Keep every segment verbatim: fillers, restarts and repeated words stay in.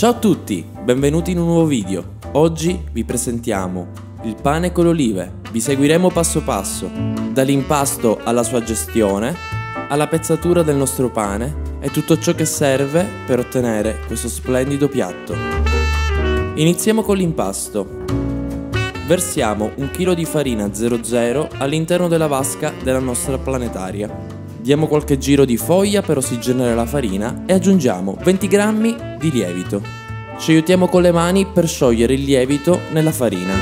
Ciao a tutti, benvenuti in un nuovo video. Oggi vi presentiamo il pane con le olive. Vi seguiremo passo passo, dall'impasto alla sua gestione, alla pezzatura del nostro pane e tutto ciò che serve per ottenere questo splendido piatto. Iniziamo con l'impasto. Versiamo un chilo di farina zero zero all'interno della vasca della nostra planetaria. Diamo qualche giro di foglia per ossigenare la farina e aggiungiamo venti grammi di lievito. Ci aiutiamo con le mani per sciogliere il lievito nella farina.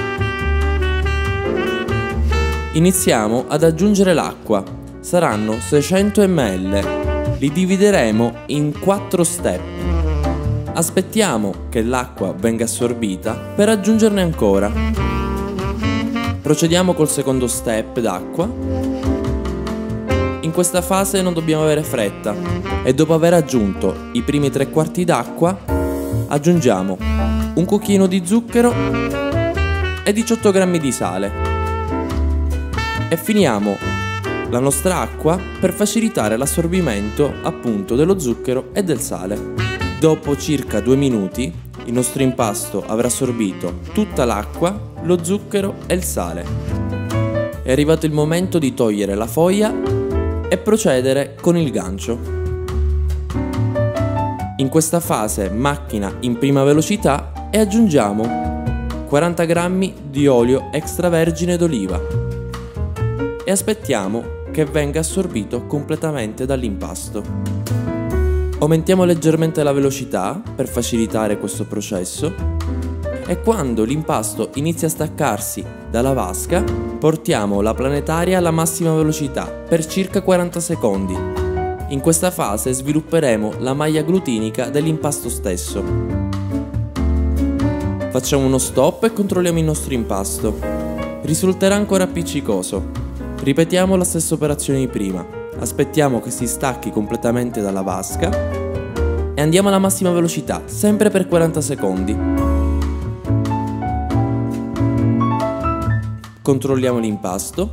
Iniziamo ad aggiungere l'acqua. Saranno seicento millilitri. Li divideremo in quattro step. Aspettiamo che l'acqua venga assorbita per aggiungerne ancora. Procediamo col secondo step d'acqua. In questa fase non dobbiamo avere fretta e dopo aver aggiunto i primi tre quarti d'acqua aggiungiamo un cucchiaino di zucchero e diciotto grammi di sale e finiamo la nostra acqua per facilitare l'assorbimento appunto dello zucchero e del sale. Dopo circa due minuti il nostro impasto avrà assorbito tutta l'acqua, lo zucchero e il sale. È arrivato il momento di togliere la foglia e procedere con il gancio. In questa fase macchina in prima velocità e aggiungiamo quaranta grammi di olio extravergine d'oliva e aspettiamo che venga assorbito completamente dall'impasto. Aumentiamo leggermente la velocità per facilitare questo processo e quando l'impasto inizia a staccarsi dalla vasca portiamo la planetaria alla massima velocità per circa quaranta secondi. In questa fase svilupperemo la maglia glutinica dell'impasto stesso. Facciamo uno stop e controlliamo il nostro impasto. Risulterà ancora appiccicoso. Ripetiamo la stessa operazione di prima. Aspettiamo che si stacchi completamente dalla vasca e andiamo alla massima velocità, sempre per quaranta secondi. Controlliamo l'impasto.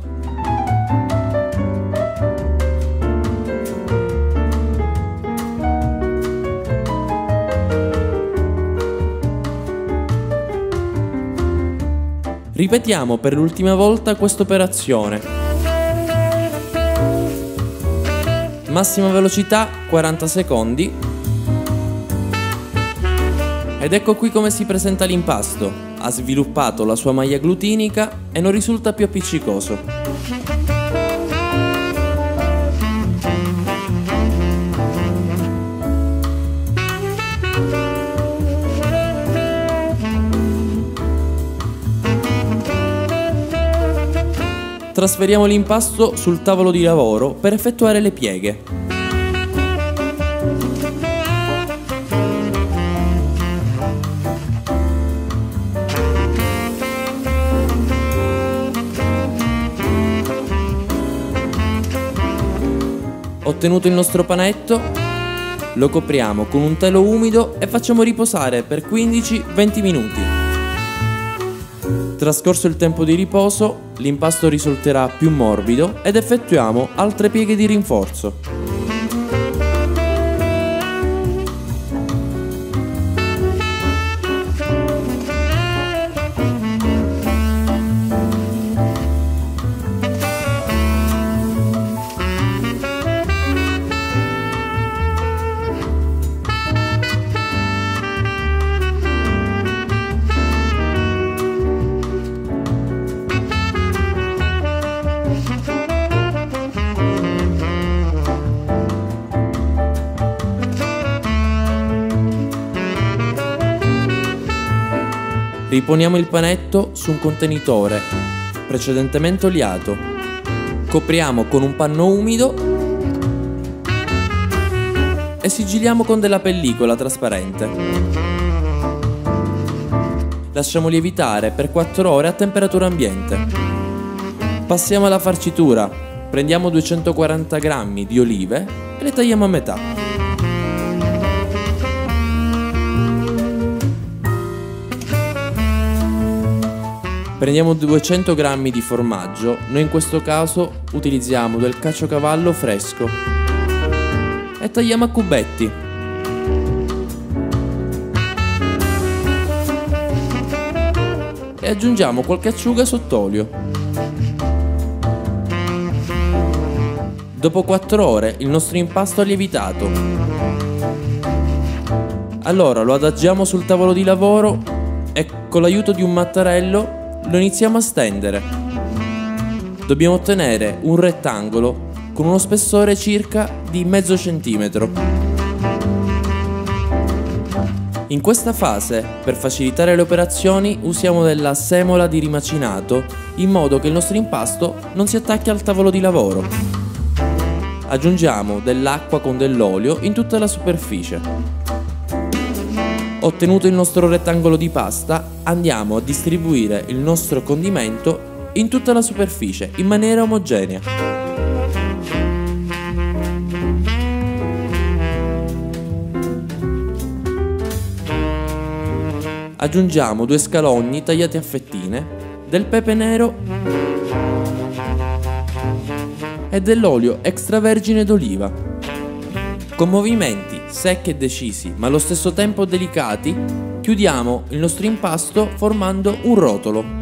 Ripetiamo per l'ultima volta questa operazione. Massima velocità quaranta secondi. Ed ecco qui come si presenta l'impasto. Ha sviluppato la sua maglia glutinica e non risulta più appiccicoso. Trasferiamo l'impasto sul tavolo di lavoro per effettuare le pieghe. Ottenuto il nostro panetto, lo copriamo con un telo umido e facciamo riposare per quindici venti minuti. Trascorso il tempo di riposo, l'impasto risulterà più morbido ed effettuiamo altre pieghe di rinforzo. Riponiamo il panetto su un contenitore precedentemente oliato. Copriamo con un panno umido e sigilliamo con della pellicola trasparente. Lasciamo lievitare per quattro ore a temperatura ambiente. Passiamo alla farcitura. Prendiamo duecentoquaranta grammi di olive e le tagliamo a metà. Prendiamo duecento grammi di formaggio, noi in questo caso utilizziamo del caciocavallo fresco e tagliamo a cubetti. e aggiungiamo qualche acciuga sott'olio. Dopo quattro ore il nostro impasto è lievitato. Allora lo adagiamo sul tavolo di lavoro e con l'aiuto di un mattarello lo iniziamo a stendere. Dobbiamo ottenere un rettangolo con uno spessore circa di mezzo centimetro. In questa fase, per facilitare le operazioni, usiamo della semola di rimacinato in modo che il nostro impasto non si attacchi al tavolo di lavoro. Aggiungiamo dell'acqua con dell'olio in tutta la superficie. Ottenuto il nostro rettangolo di pasta, andiamo a distribuire il nostro condimento in tutta la superficie in maniera omogenea. Aggiungiamo due scalogni tagliati a fettine, del pepe nero e dell'olio extravergine d'oliva. Con movimenti secchi e decisi, ma allo stesso tempo delicati, chiudiamo il nostro impasto formando un rotolo.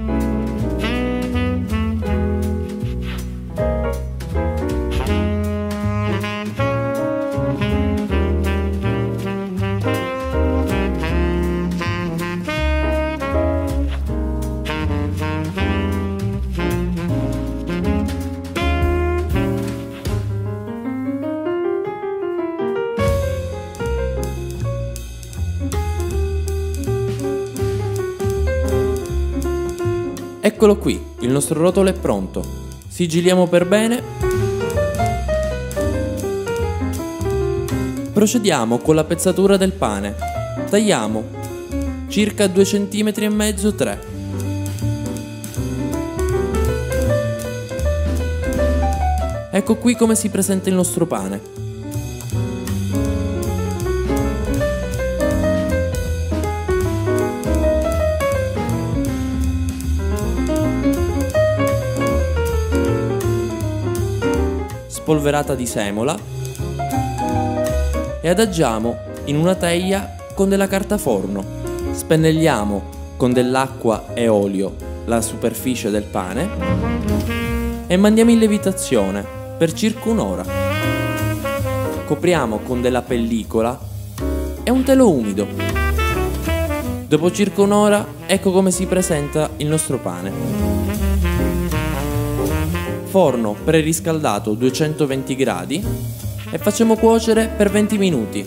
Eccolo qui, il nostro rotolo è pronto. Sigilliamo per bene. Procediamo con la pezzatura del pane. Tagliamo circa due centimetri e mezzo tre. Ecco qui come si presenta il nostro pane. Spolverata di semola e adagiamo in una teglia con della carta forno. Spennelliamo con dell'acqua e olio la superficie del pane e mandiamo in lievitazione per circa un'ora. Copriamo con della pellicola e un telo umido. Dopo circa un'ora ecco come si presenta il nostro pane. Forno preriscaldato duecentoventi gradi e facciamo cuocere per venti minuti.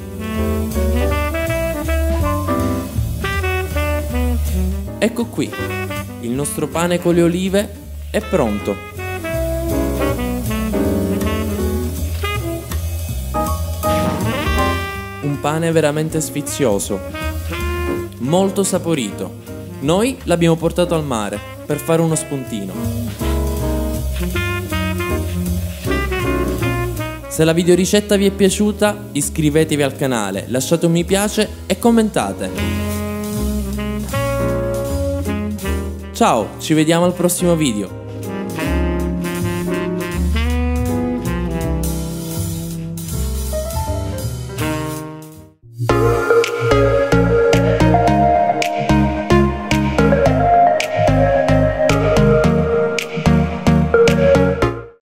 Ecco qui, il nostro pane con le olive è pronto. Un pane veramente sfizioso, molto saporito. Noi l'abbiamo portato al mare per fare uno spuntino. Se la videoricetta vi è piaciuta, iscrivetevi al canale, lasciate un mi piace e commentate. Ciao, ci vediamo al prossimo video.